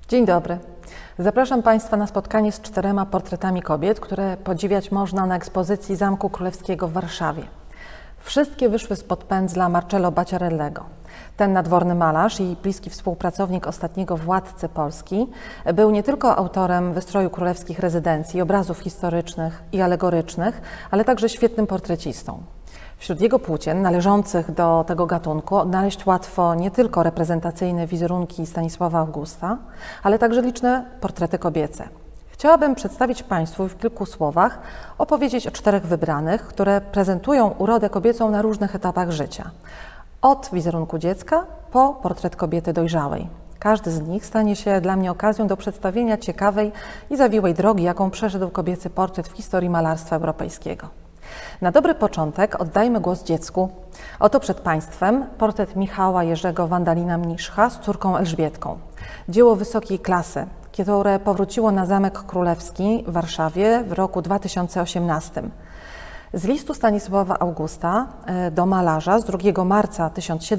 Dzień dobry. Zapraszam Państwa na spotkanie z 4 portretami kobiet, które podziwiać można na ekspozycji Zamku Królewskiego w Warszawie. Wszystkie wyszły spod pędzla Marcello Bacciarellego. Ten nadworny malarz i bliski współpracownik ostatniego władcy Polski był nie tylko autorem wystroju królewskich rezydencji, obrazów historycznych i alegorycznych, ale także świetnym portrecistą. Wśród jego płócien należących do tego gatunku odnaleźć łatwo nie tylko reprezentacyjne wizerunki Stanisława Augusta, ale także liczne portrety kobiece. Chciałabym przedstawić Państwu w kilku słowach opowiedzieć o 4 wybranych, które prezentują urodę kobiecą na różnych etapach życia. Od wizerunku dziecka po portret kobiety dojrzałej. Każdy z nich stanie się dla mnie okazją do przedstawienia ciekawej i zawiłej drogi, jaką przeszedł kobiecy portret w historii malarstwa europejskiego. Na dobry początek oddajmy głos dziecku. Oto przed Państwem portret Michała Jerzego Wandalina-Mniszcha z córką Elżbietką. Dzieło wysokiej klasy, które powróciło na Zamek Królewski w Warszawie w roku 2018. Z listu Stanisława Augusta do malarza z 2 marca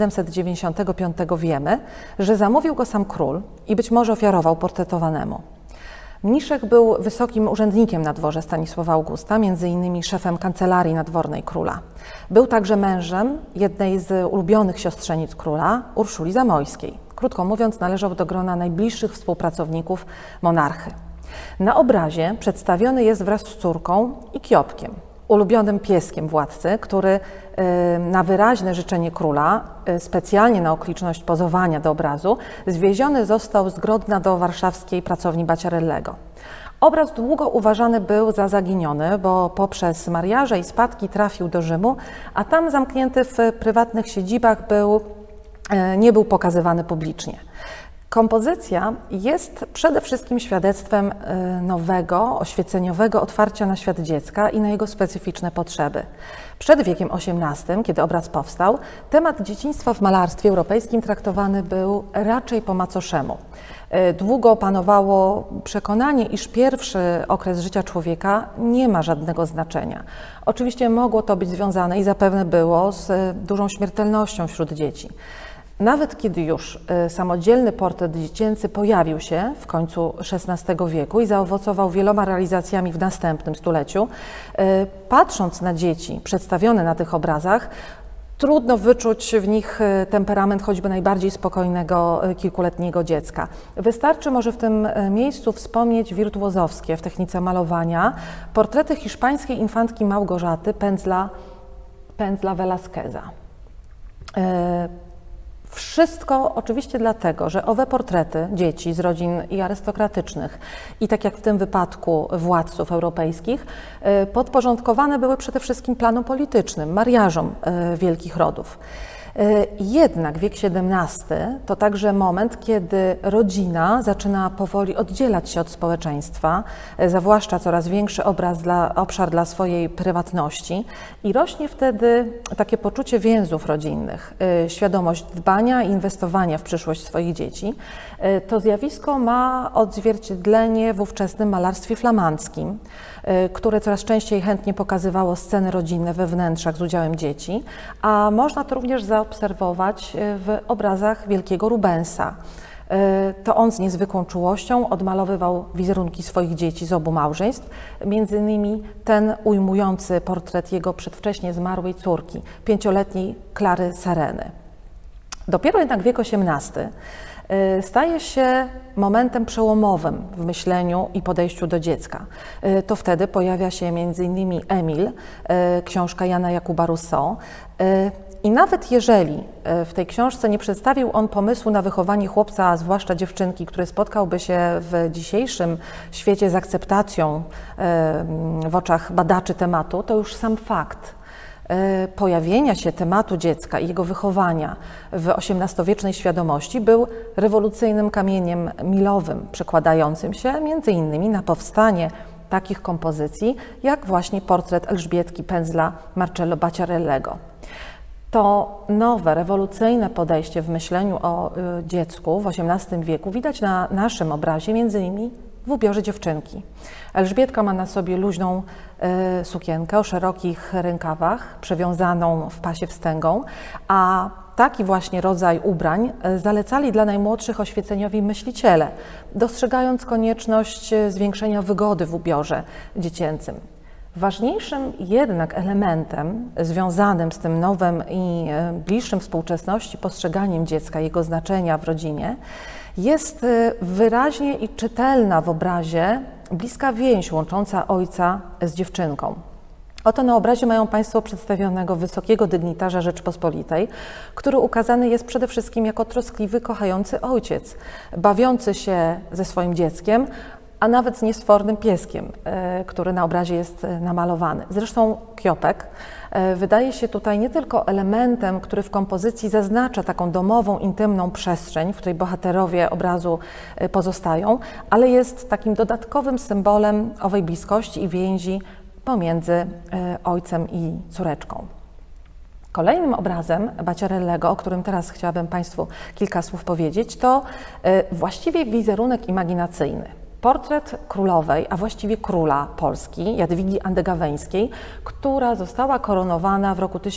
1795 wiemy, że zamówił go sam król i być może ofiarował portretowanemu. Mniszek był wysokim urzędnikiem na dworze Stanisława Augusta, między innymi szefem kancelarii nadwornej króla. Był także mężem jednej z ulubionych siostrzenic króla, Urszuli Zamojskiej. Krótko mówiąc, należał do grona najbliższych współpracowników monarchy. Na obrazie przedstawiony jest wraz z córką i Kiopkiem, ulubionym pieskiem władcy, który na wyraźne życzenie króla, specjalnie na okoliczność pozowania do obrazu, zwieziony został z Grodna do warszawskiej pracowni Bacciarellego. Obraz długo uważany był za zaginiony, bo poprzez mariaże i spadki trafił do Rzymu, a tam zamknięty w prywatnych siedzibach nie był pokazywany publicznie. Kompozycja jest przede wszystkim świadectwem nowego, oświeceniowego otwarcia na świat dziecka i na jego specyficzne potrzeby. Przed wiekiem XVIII, kiedy obraz powstał, temat dzieciństwa w malarstwie europejskim traktowany był raczej po macoszemu. Długo panowało przekonanie, iż pierwszy okres życia człowieka nie ma żadnego znaczenia. Oczywiście mogło to być związane i zapewne było z dużą śmiertelnością wśród dzieci. Nawet kiedy już samodzielny portret dziecięcy pojawił się w końcu XVI wieku i zaowocował wieloma realizacjami w następnym stuleciu, patrząc na dzieci przedstawione na tych obrazach, trudno wyczuć w nich temperament choćby najbardziej spokojnego kilkuletniego dziecka. Wystarczy może w tym miejscu wspomnieć wirtuozowskie w technice malowania portrety hiszpańskiej infantki Małgorzaty pędzla Velázqueza. Wszystko oczywiście dlatego, że owe portrety dzieci z rodzin i arystokratycznych i tak jak w tym wypadku władców europejskich podporządkowane były przede wszystkim planom politycznym, mariażom wielkich rodów. Jednak wiek XVII to także moment, kiedy rodzina zaczyna powoli oddzielać się od społeczeństwa, zawłaszcza coraz większy obszar dla swojej prywatności i rośnie wtedy takie poczucie więzów rodzinnych, świadomość dbania i inwestowania w przyszłość swoich dzieci. To zjawisko ma odzwierciedlenie w ówczesnym malarstwie flamandzkim, które coraz częściej chętnie pokazywało sceny rodzinne we wnętrzach z udziałem dzieci, a można to również zaobserwować w obrazach wielkiego Rubensa. To on z niezwykłą czułością odmalowywał wizerunki swoich dzieci z obu małżeństw, między innymi ten ujmujący portret jego przedwcześnie zmarłej córki, 5-letniej Klary Sereny. Dopiero jednak wiek XVIII staje się momentem przełomowym w myśleniu i podejściu do dziecka. To wtedy pojawia się m.in. Emil, książka Jana Jakuba Rousseau. I nawet jeżeli w tej książce nie przedstawił on pomysłu na wychowanie chłopca, a zwłaszcza dziewczynki, który spotkałby się w dzisiejszym świecie z akceptacją w oczach badaczy tematu, to już sam fakt pojawienia się tematu dziecka i jego wychowania w XVIII-wiecznej świadomości był rewolucyjnym kamieniem milowym, przekładającym się między innymi na powstanie takich kompozycji, jak właśnie portret Elżbietki pędzla Marcello Bacciarellego. To nowe, rewolucyjne podejście w myśleniu o dziecku w XVIII wieku widać na naszym obrazie między innymi w ubiorze dziewczynki. Elżbietka ma na sobie luźną sukienkę o szerokich rękawach, przewiązaną w pasie wstęgą, a taki właśnie rodzaj ubrań zalecali dla najmłodszych oświeceniowi myśliciele, dostrzegając konieczność zwiększenia wygody w ubiorze dziecięcym. Ważniejszym jednak elementem związanym z tym nowym i bliższym współczesności postrzeganiem dziecka, jego znaczenia w rodzinie, jest wyraźnie i czytelna w obrazie bliska więź łącząca ojca z dziewczynką. Oto na obrazie mają Państwo przedstawionego wysokiego dygnitarza Rzeczypospolitej, który ukazany jest przede wszystkim jako troskliwy, kochający ojciec, bawiący się ze swoim dzieckiem, a nawet z niesfornym pieskiem, który na obrazie jest namalowany. Zresztą Kiopek wydaje się tutaj nie tylko elementem, który w kompozycji zaznacza taką domową, intymną przestrzeń, w której bohaterowie obrazu pozostają, ale jest takim dodatkowym symbolem owej bliskości i więzi pomiędzy ojcem i córeczką. Kolejnym obrazem Baciarellego, o którym teraz chciałabym Państwu kilka słów powiedzieć, to właściwie wizerunek imaginacyjny. Portret królowej, a właściwie króla Polski, Jadwigi Andegaweńskiej, która została koronowana w roku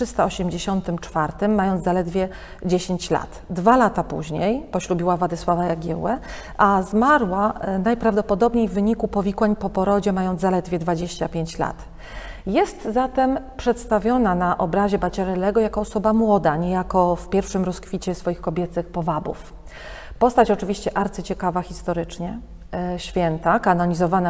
1384, mając zaledwie 10 lat. 2 lata później poślubiła Władysława Jagiełłę, a zmarła najprawdopodobniej w wyniku powikłań po porodzie, mając zaledwie 25 lat. Jest zatem przedstawiona na obrazie Baciarellego jako osoba młoda, niejako w pierwszym rozkwicie swoich kobiecych powabów. Postać oczywiście arcyciekawa historycznie, święta, kanonizowana w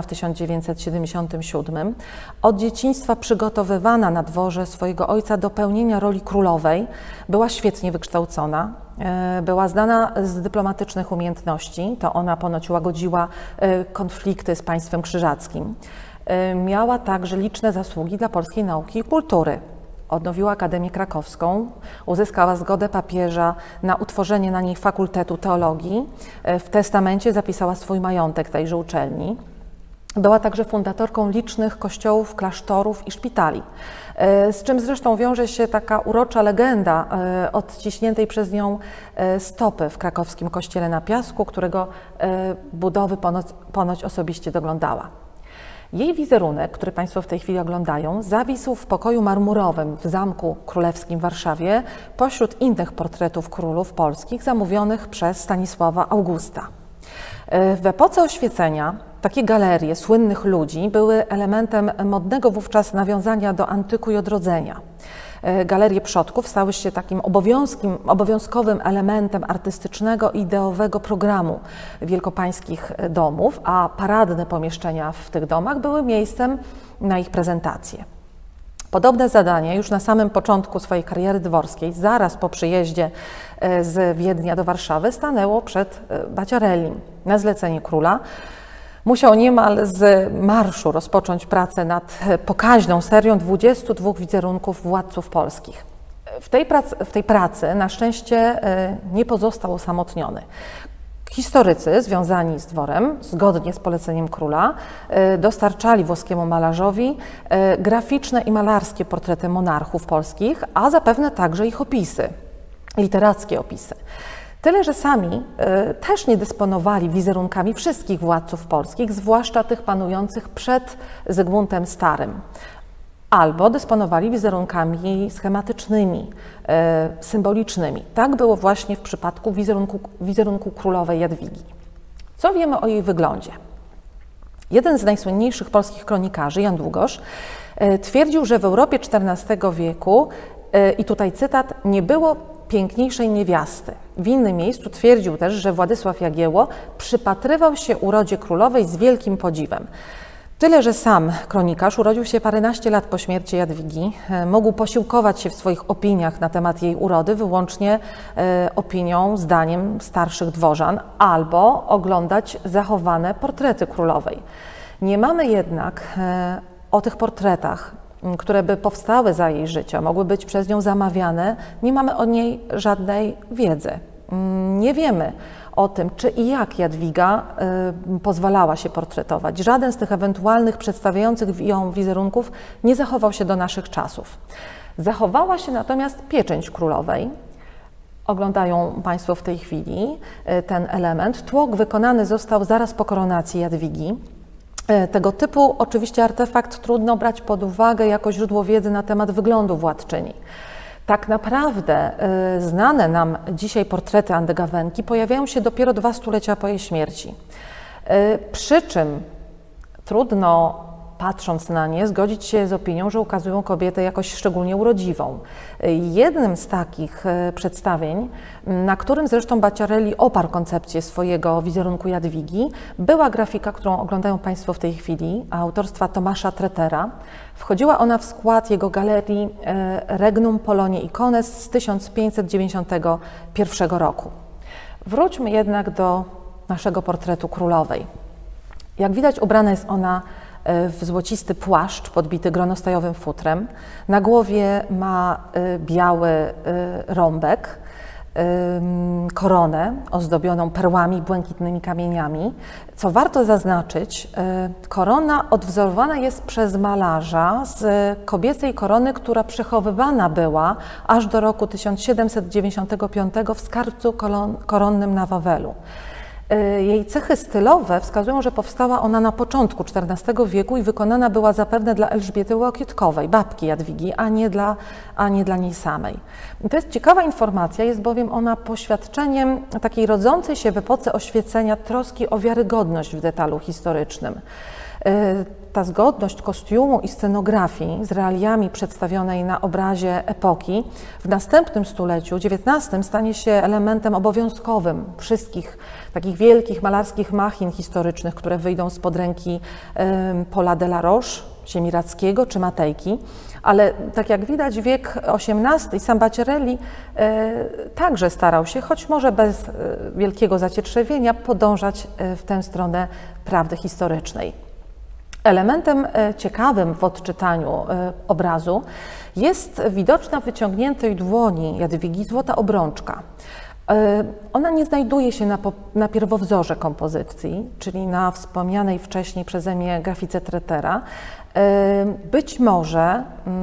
1977, od dzieciństwa przygotowywana na dworze swojego ojca do pełnienia roli królowej, była świetnie wykształcona, była znana z dyplomatycznych umiejętności, to ona ponoć łagodziła konflikty z państwem krzyżackim. Miała także liczne zasługi dla polskiej nauki i kultury. Odnowiła Akademię Krakowską, uzyskała zgodę papieża na utworzenie na niej Fakultetu Teologii. W testamencie zapisała swój majątek tejże uczelni. Była także fundatorką licznych kościołów, klasztorów i szpitali, z czym zresztą wiąże się taka urocza legenda odciśniętej przez nią stopy w krakowskim kościele na Piasku, którego budowy ponoć osobiście doglądała. Jej wizerunek, który Państwo w tej chwili oglądają, zawisł w pokoju marmurowym w Zamku Królewskim w Warszawie pośród innych portretów królów polskich zamówionych przez Stanisława Augusta. W epoce oświecenia takie galerie słynnych ludzi były elementem modnego wówczas nawiązania do antyku i odrodzenia. Galerie przodków stały się takim obowiązkowym elementem artystycznego i ideowego programu wielkopańskich domów, a paradne pomieszczenia w tych domach były miejscem na ich prezentację. Podobne zadanie już na samym początku swojej kariery dworskiej, zaraz po przyjeździe z Wiednia do Warszawy, stanęło przed Baciarellim. Na zlecenie króla musiał niemal z marszu rozpocząć pracę nad pokaźną serią 22 wizerunków władców polskich. W tej pracy na szczęście nie pozostał osamotniony. Historycy związani z dworem, zgodnie z poleceniem króla, dostarczali włoskiemu malarzowi graficzne i malarskie portrety monarchów polskich, a zapewne także ich opisy, literackie opisy. Tyle, że sami też nie dysponowali wizerunkami wszystkich władców polskich, zwłaszcza tych panujących przed Zygmuntem Starym, albo dysponowali wizerunkami schematycznymi, symbolicznymi. Tak było właśnie w przypadku wizerunku królowej Jadwigi. Co wiemy o jej wyglądzie? Jeden z najsłynniejszych polskich kronikarzy, Jan Długosz, twierdził, że w Europie XIV wieku, i tutaj cytat, nie było piękniejszej niewiasty. W innym miejscu twierdził też, że Władysław Jagiełło przypatrywał się urodzie królowej z wielkim podziwem. Tyle, że sam kronikarz urodził się paręnaście lat po śmierci Jadwigi, mógł posiłkować się w swoich opiniach na temat jej urody wyłącznie opinią, zdaniem starszych dworzan albo oglądać zachowane portrety królowej. Nie mamy jednak o tych portretach, które by powstały za jej życia, mogły być przez nią zamawiane, nie mamy o niej żadnej wiedzy. Nie wiemy o tym, czy i jak Jadwiga pozwalała się portretować. Żaden z tych ewentualnych przedstawiających ją wizerunków nie zachował się do naszych czasów. Zachowała się natomiast pieczęć królowej. Oglądają Państwo w tej chwili ten element. Tłok wykonany został zaraz po koronacji Jadwigi. Tego typu oczywiście artefakt trudno brać pod uwagę jako źródło wiedzy na temat wyglądu władczyni. Tak naprawdę znane nam dzisiaj portrety Andegawenki pojawiają się dopiero 2 stulecia po jej śmierci. Przy czym trudno, patrząc na nie, zgodzić się z opinią, że ukazują kobietę jakoś szczególnie urodziwą. Jednym z takich przedstawień, na którym zresztą Bacciarelli oparł koncepcję swojego wizerunku Jadwigi, była grafika, którą oglądają Państwo w tej chwili, autorstwa Tomasza Trettera. Wchodziła ona w skład jego galerii Regnum Polonie Icones z 1591 roku. Wróćmy jednak do naszego portretu królowej. Jak widać, ubrana jest ona w złocisty płaszcz podbity gronostajowym futrem. Na głowie ma biały rąbek, koronę ozdobioną perłami, błękitnymi kamieniami. Co warto zaznaczyć, korona odwzorowana jest przez malarza z kobiecej korony, która przechowywana była aż do roku 1795 w skarbcu koronnym na Wawelu. Jej cechy stylowe wskazują, że powstała ona na początku XIV wieku i wykonana była zapewne dla Elżbiety Łokietkowej, babki Jadwigi, a nie dla niej samej. I to jest ciekawa informacja, jest bowiem ona poświadczeniem takiej rodzącej się w epoce oświecenia troski o wiarygodność w detalu historycznym. Ta zgodność kostiumu i scenografii z realiami przedstawionej na obrazie epoki w następnym stuleciu, XIX, stanie się elementem obowiązkowym wszystkich takich wielkich malarskich machin historycznych, które wyjdą spod ręki Paula de la Roche, Siemiradzkiego czy Matejki. Ale tak jak widać, wiek XVIII i sam Bacciarelli także starał się, choć może bez wielkiego zacietrzewienia, podążać w tę stronę prawdy historycznej. Elementem ciekawym w odczytaniu obrazu jest widoczna w wyciągniętej dłoni Jadwigi złota obrączka. Ona nie znajduje się na pierwowzorze kompozycji, czyli na wspomnianej wcześniej przeze mnie grafice Trettera. Być może,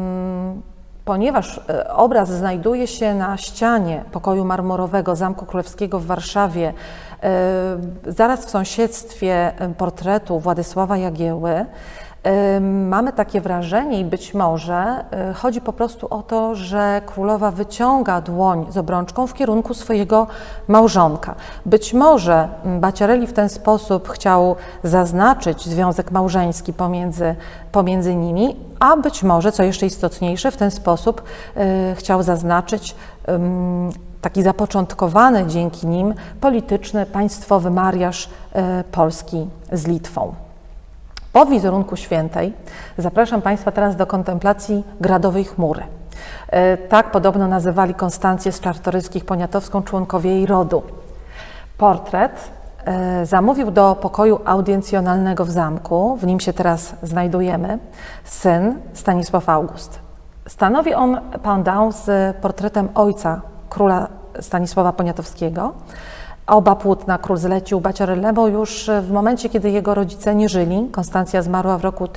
ponieważ obraz znajduje się na ścianie pokoju marmurowego Zamku Królewskiego w Warszawie, zaraz w sąsiedztwie portretu Władysława Jagieły, mamy takie wrażenie i być może chodzi po prostu o to, że królowa wyciąga dłoń z obrączką w kierunku swojego małżonka. Być może Bacciarelli w ten sposób chciał zaznaczyć związek małżeński pomiędzy nimi, a być może, co jeszcze istotniejsze, w ten sposób chciał zaznaczyć taki zapoczątkowany dzięki nim polityczny, państwowy mariaż Polski z Litwą. Po wizerunku świętej zapraszam Państwa teraz do kontemplacji gradowej chmury. Tak podobno nazywali Konstancję z Czartoryskich Poniatowską członkowie jej rodu. Portret zamówił do pokoju audiencjonalnego w zamku, w nim się teraz znajdujemy, syn Stanisław August. Stanowi on pendant z portretem ojca króla Stanisława Poniatowskiego. Oba płótna król zlecił Bacciarellemu już w momencie, kiedy jego rodzice nie żyli. Konstancja zmarła w roku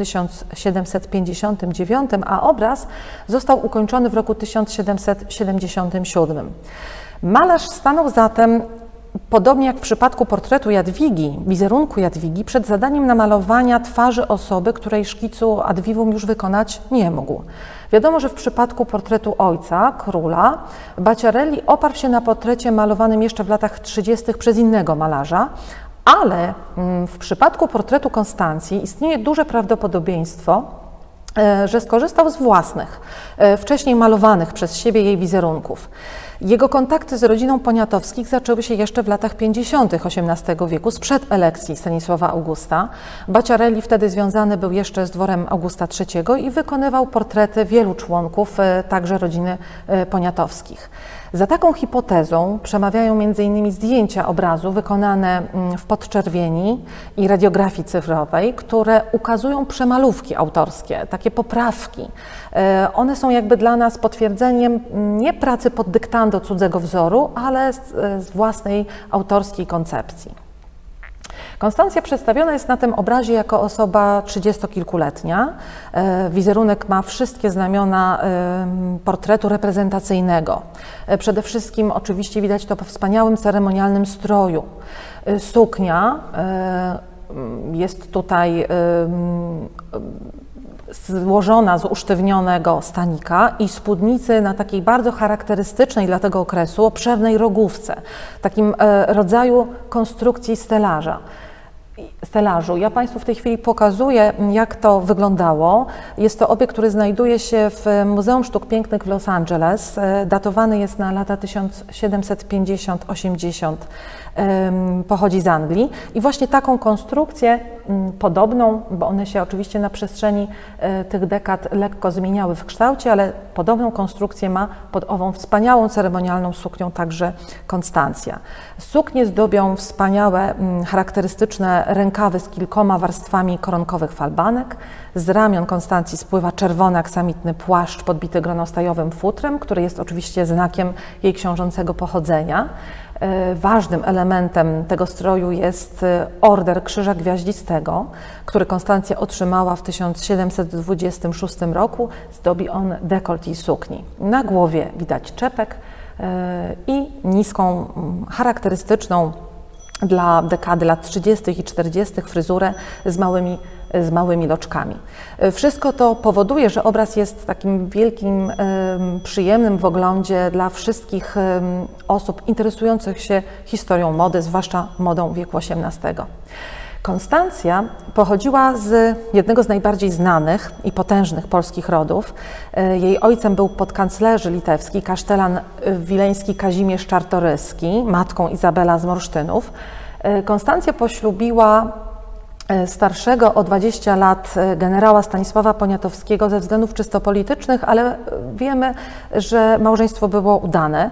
1759, a obraz został ukończony w roku 1777. Malarz stanął zatem, podobnie jak w przypadku portretu Jadwigi, wizerunku Jadwigi, przed zadaniem namalowania twarzy osoby, której szkicu ad vivum już wykonać nie mógł. Wiadomo, że w przypadku portretu ojca, króla, Bacciarelli oparł się na portrecie malowanym jeszcze w latach 30. przez innego malarza, ale w przypadku portretu Konstancji istnieje duże prawdopodobieństwo, że skorzystał z własnych, wcześniej malowanych przez siebie jej wizerunków. Jego kontakty z rodziną Poniatowskich zaczęły się jeszcze w latach 50. XVIII wieku, sprzed elekcji Stanisława Augusta. Bacciarelli wtedy związany był jeszcze z dworem Augusta III i wykonywał portrety wielu członków, także rodziny Poniatowskich. Za taką hipotezą przemawiają m.in. zdjęcia obrazu wykonane w podczerwieni i radiografii cyfrowej, które ukazują przemalówki autorskie, takie poprawki. One są jakby dla nas potwierdzeniem nie pracy pod dyktando cudzego wzoru, ale z własnej autorskiej koncepcji. Konstancja przedstawiona jest na tym obrazie jako osoba 30-kilkuletnia. Wizerunek ma wszystkie znamiona portretu reprezentacyjnego. Przede wszystkim oczywiście widać to po wspaniałym ceremonialnym stroju. Suknia jest tutaj złożona z usztywnionego stanika i spódnicy na takiej bardzo charakterystycznej dla tego okresu obszernej rogówce, takim rodzaju konstrukcji stelażu. Ja Państwu w tej chwili pokazuję, jak to wyglądało. Jest to obiekt, który znajduje się w Muzeum Sztuk Pięknych w Los Angeles. Datowany jest na lata 1750-80. Pochodzi z Anglii. I właśnie taką konstrukcję podobną, bo one się oczywiście na przestrzeni tych dekad lekko zmieniały w kształcie, ale podobną konstrukcję ma pod ową wspaniałą ceremonialną suknią także Konstancja. Suknie zdobią wspaniałe, charakterystyczne rękawy z kilkoma warstwami koronkowych falbanek. Z ramion Konstancji spływa czerwony aksamitny płaszcz podbity gronostajowym futrem, który jest oczywiście znakiem jej książęcego pochodzenia. Ważnym elementem tego stroju jest Order Krzyża Gwiaździstego, który Konstancja otrzymała w 1726 roku. Zdobi on dekolt jej sukni. Na głowie widać czepek i niską, charakterystyczną dla dekady lat 30. i 40. fryzurę z małymi loczkami. Wszystko to powoduje, że obraz jest takim wielkim, przyjemnym w oglądzie dla wszystkich osób interesujących się historią mody, zwłaszcza modą wieku XVIII. Konstancja pochodziła z jednego z najbardziej znanych i potężnych polskich rodów. Jej ojcem był podkanclerzy litewski, kasztelan wileński Kazimierz Czartoryski, matką Izabela z Morsztynów. Konstancja poślubiła starszego o 20 lat generała Stanisława Poniatowskiego ze względów czysto politycznych, ale wiemy, że małżeństwo było udane.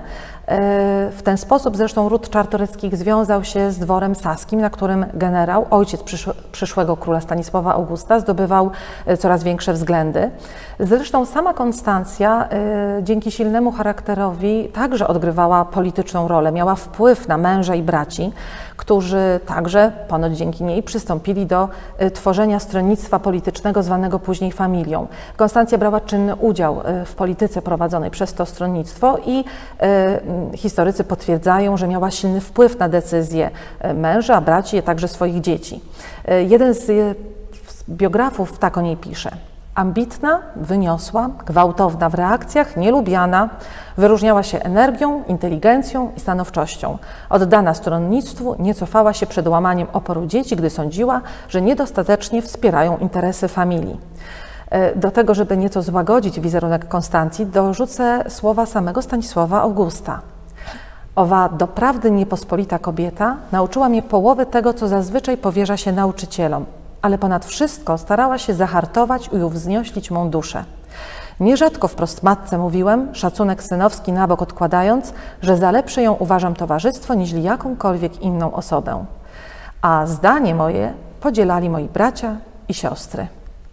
W ten sposób zresztą ród Czartoryskich związał się z dworem saskim, na którym generał, ojciec przyszłego króla Stanisława Augusta, zdobywał coraz większe względy. Zresztą sama Konstancja dzięki silnemu charakterowi także odgrywała polityczną rolę, miała wpływ na męża i braci, którzy także, ponoć dzięki niej, przystąpili do tworzenia stronnictwa politycznego zwanego później familią. Konstancja brała czynny udział w polityce prowadzonej przez to stronnictwo i historycy potwierdzają, że miała silny wpływ na decyzje męża, braci, a także swoich dzieci. Jeden z biografów tak o niej pisze: ambitna, wyniosła, gwałtowna w reakcjach, nielubiana, wyróżniała się energią, inteligencją i stanowczością. Oddana stronnictwu, nie cofała się przed łamaniem oporu dzieci, gdy sądziła, że niedostatecznie wspierają interesy familii. Do tego, żeby nieco złagodzić wizerunek Konstancji, dorzucę słowa samego Stanisława Augusta. Owa doprawdy niepospolita kobieta nauczyła mnie połowy tego, co zazwyczaj powierza się nauczycielom, ale ponad wszystko starała się zahartować i uwznioślić mą duszę. Nierzadko wprost matce mówiłem, szacunek synowski na bok odkładając, że za lepsze ją uważam towarzystwo, niźli jakąkolwiek inną osobę. A zdanie moje podzielali moi bracia i siostry.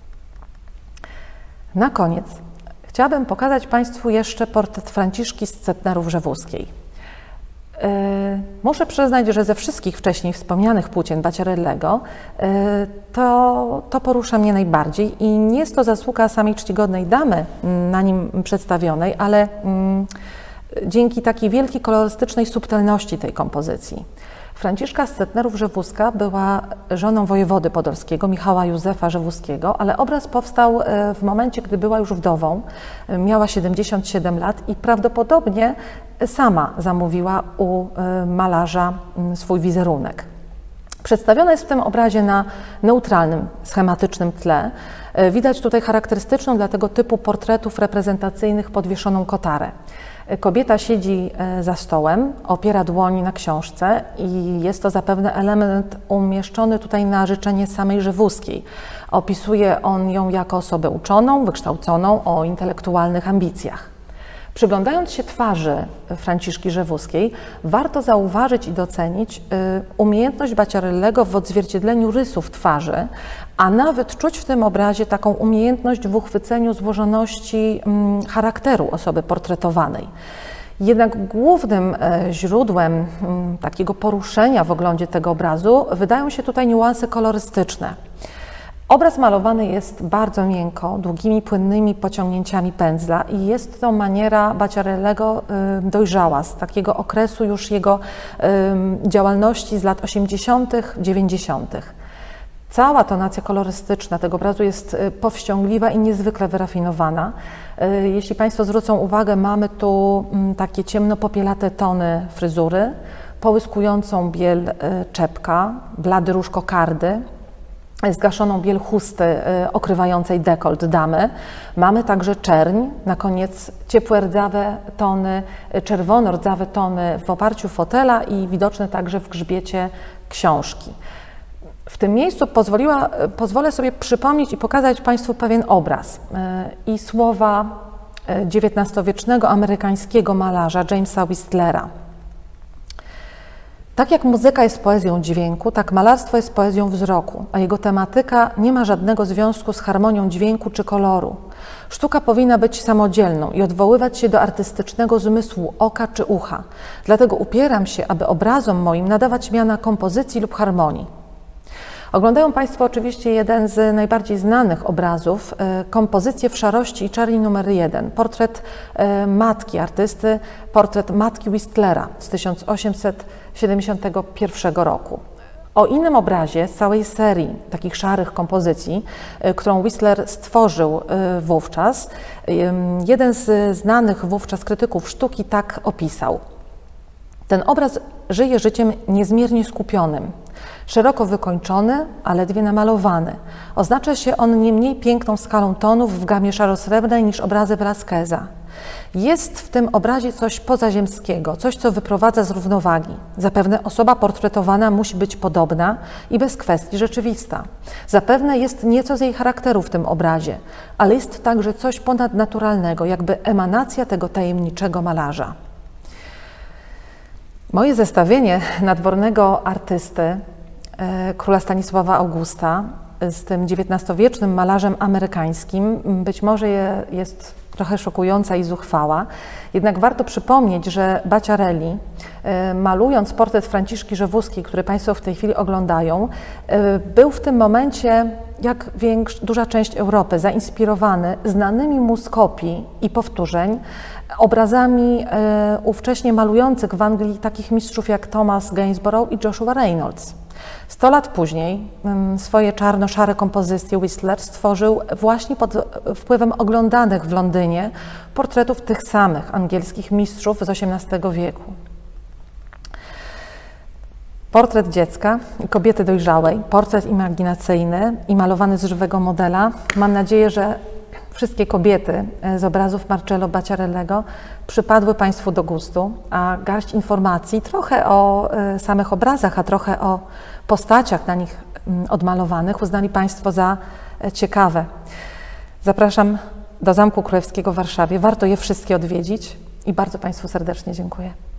Na koniec chciałabym pokazać Państwu jeszcze portret Franciszki z Cetnerów-Rzewuskiej. Muszę przyznać, że ze wszystkich wcześniej wspomnianych płócien Baciarellego to porusza mnie najbardziej i nie jest to zasługa samej czcigodnej damy na nim przedstawionej, ale dzięki takiej wielkiej kolorystycznej subtelności tej kompozycji. Franciszka z Cetnerów-Rzewuska była żoną wojewody podolskiego Michała Józefa Rzewuskiego, ale obraz powstał w momencie, gdy była już wdową, miała 77 lat i prawdopodobnie sama zamówiła u malarza swój wizerunek. Przedstawiona jest w tym obrazie na neutralnym, schematycznym tle. Widać tutaj charakterystyczną dla tego typu portretów reprezentacyjnych podwieszoną kotarę. Kobieta siedzi za stołem, opiera dłoń na książce i jest to zapewne element umieszczony tutaj na życzenie samej Rzewuskiej. Opisuje on ją jako osobę uczoną, wykształconą, o intelektualnych ambicjach. Przyglądając się twarzy Franciszki Rzewuskiej, warto zauważyć i docenić umiejętność Baciarellego w odzwierciedleniu rysów twarzy, a nawet czuć w tym obrazie taką umiejętność w uchwyceniu złożoności charakteru osoby portretowanej. Jednak głównym źródłem takiego poruszenia w oglądzie tego obrazu wydają się tutaj niuanse kolorystyczne. Obraz malowany jest bardzo miękko, długimi, płynnymi pociągnięciami pędzla i jest to maniera Baciarellego dojrzała, z takiego okresu już jego działalności z lat 80., 90. Cała tonacja kolorystyczna tego obrazu jest powściągliwa i niezwykle wyrafinowana. Jeśli Państwo zwrócą uwagę, mamy tu takie ciemnopopielate tony fryzury, połyskującą biel czepka, blady róż kokardy, zgaszoną biel chusty okrywającej dekolt damy. Mamy także czerń, na koniec ciepłe rdzawe tony, czerwono-rdzawe tony w oparciu fotela i widoczne także w grzbiecie książki. W tym miejscu pozwolę sobie przypomnieć i pokazać Państwu pewien obraz i słowa XIX-wiecznego amerykańskiego malarza Jamesa Whistlera. Tak jak muzyka jest poezją dźwięku, tak malarstwo jest poezją wzroku, a jego tematyka nie ma żadnego związku z harmonią dźwięku czy koloru. Sztuka powinna być samodzielną i odwoływać się do artystycznego zmysłu oka czy ucha. Dlatego upieram się, aby obrazom moim nadawać miana kompozycji lub harmonii. Oglądają Państwo oczywiście jeden z najbardziej znanych obrazów, kompozycję w szarości i czerni numer 1, portret matki artysty, portret matki Whistlera z 1871 roku. O innym obrazie z całej serii takich szarych kompozycji, którą Whistler stworzył wówczas, jeden z znanych wówczas krytyków sztuki tak opisał. Ten obraz żyje życiem niezmiernie skupionym, szeroko wykończony, a ledwie namalowany. Oznacza się on nie mniej piękną skalą tonów w gamie szaro-srebrnej niż obrazy Velázqueza. Jest w tym obrazie coś pozaziemskiego, coś, co wyprowadza z równowagi. Zapewne osoba portretowana musi być podobna i bez kwestii rzeczywista. Zapewne jest nieco z jej charakteru w tym obrazie, ale jest także coś ponadnaturalnego, jakby emanacja tego tajemniczego malarza. Moje zestawienie nadwornego artysty, króla Stanisława Augusta, z tym XIX-wiecznym malarzem amerykańskim być może jest trochę szokująca i zuchwała, jednak warto przypomnieć, że Bacciarelli, malując portret Franciszki Rzewuskiej, który Państwo w tej chwili oglądają, był w tym momencie, jak duża część Europy, zainspirowany znanymi mu z kopii i powtórzeń obrazami ówcześnie malujących w Anglii takich mistrzów jak Thomas Gainsborough i Joshua Reynolds. 100 lat później swoje czarno-szare kompozycje Whistler stworzył właśnie pod wpływem oglądanych w Londynie portretów tych samych angielskich mistrzów z XVIII wieku. Portret dziecka i kobiety dojrzałej, portret imaginacyjny i malowany z żywego modela. Mam nadzieję, że wszystkie kobiety z obrazów Marcello Bacciarellego przypadły Państwu do gustu, a garść informacji, trochę o samych obrazach, a trochę o postaciach na nich odmalowanych uznali Państwo za ciekawe. Zapraszam do Zamku Królewskiego w Warszawie. Warto je wszystkie odwiedzić i bardzo Państwu serdecznie dziękuję.